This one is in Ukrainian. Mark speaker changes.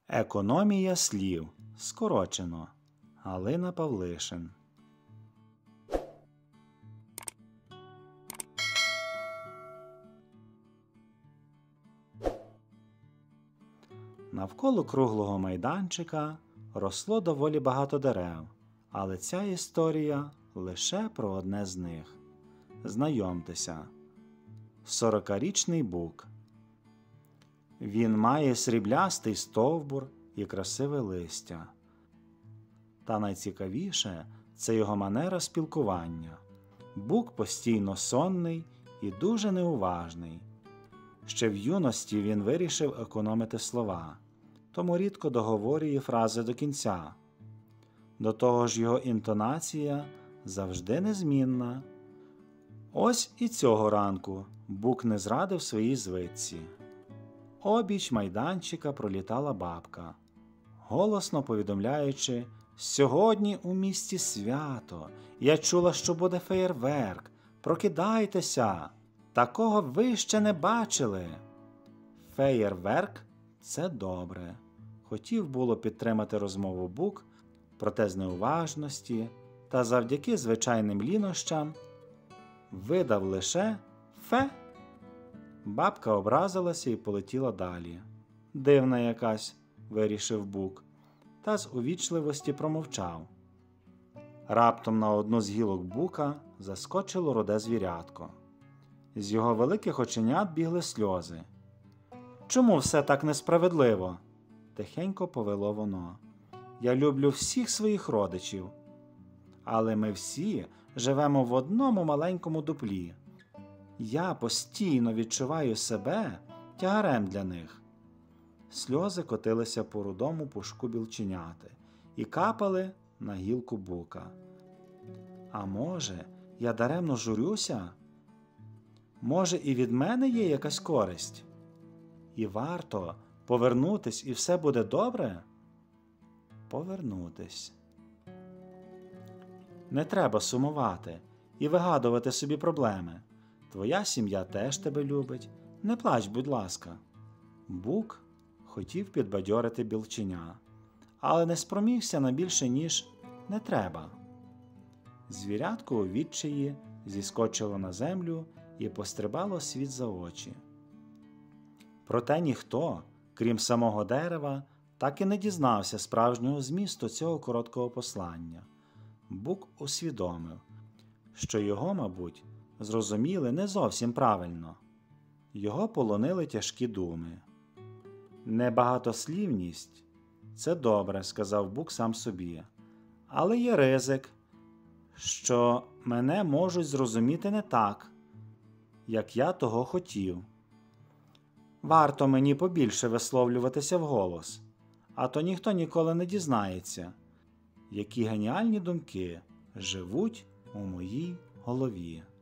Speaker 1: Економія слів. Скорочено. Галина Павлишин. Навколо круглого майданчика росло доволі багато дерев, але ця історія лише про одне з них. Знайомтеся. 40-річний бук. Він має сріблястий стовбур і красиве листя. Та найцікавіше – це його манера спілкування. Бук постійно сонний і дуже неуважний. Ще в юності він вирішив економити слова, тому рідко договорює фрази до кінця. До того ж його інтонація завжди незмінна. Ось і цього ранку бук не зрадив своїй звичці. Обіч майданчика пролітала бабка, голосно повідомляючи: «Сьогодні у місті свято, я чула, що буде феєрверк, прокидайтеся, такого ви ще не бачили». Феєрверк – це добре. Хотів було підтримати розмову бук, проте з неуважності та завдяки звичайним лінощам видав лише «фе». Бабка образилася і полетіла далі. «Дивна якась», – вирішив бук, та з увічливості промовчав. Раптом на одну з гілок бука заскочило руде звірятко. З його великих оченят бігли сльози. «Чому все так несправедливо?» – тихенько повело воно. «Я люблю всіх своїх родичів, але ми всі живемо в одному маленькому дуплі. Я постійно відчуваю себе тягарем для них». Сльози котилися по рудому пушку білченяти і капали на гілку бука. «А може, я даремно журюся? Може, і від мене є якась користь? І варто повернутись, і все буде добре?» Повернутись. Не треба сумувати і вигадувати собі проблеми. Твоя сім'я теж тебе любить. Не плач, будь ласка. Бук хотів підбадьорити білченя, але не спромігся на більше, ніж «не треба». Звірятко у відчаї зіскочило на землю і пострибало світ за очі. Проте ніхто, крім самого дерева, так і не дізнався справжнього змісту цього короткого послання. Бук усвідомив, що його, мабуть, зрозуміли не зовсім правильно. Його полонили тяжкі думи. «Небагатослівність – це добре», – сказав бук сам собі. «Але є ризик, що мене можуть зрозуміти не так, як я того хотів. Варто мені побільше висловлюватися вголос, а то ніхто ніколи не дізнається, які геніальні думки живуть у моїй голові».